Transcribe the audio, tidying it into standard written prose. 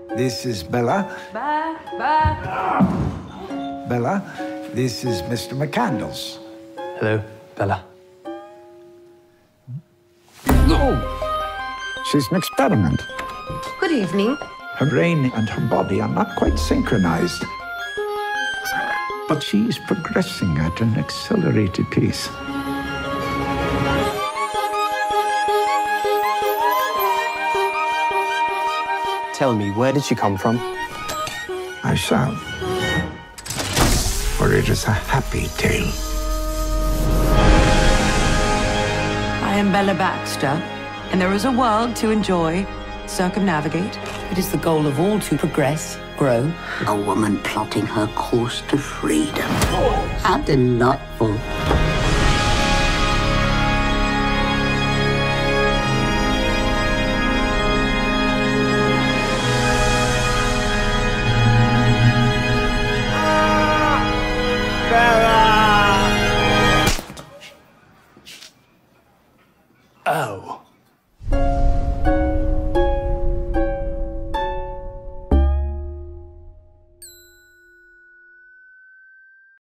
this is Bella. Bella, this is Mr. McCandles. Hello, Bella. She's an experiment. Good evening. Her brain and her body are not quite synchronized. But she's progressing at an accelerated pace. Tell me, where did she come from? I shall. For it is a happy tale. I am Bella Baxter, and there is a world to enjoy, circumnavigate. It is the goal of all to progress, grow. A woman plotting her course to freedom. How delightful. Oh.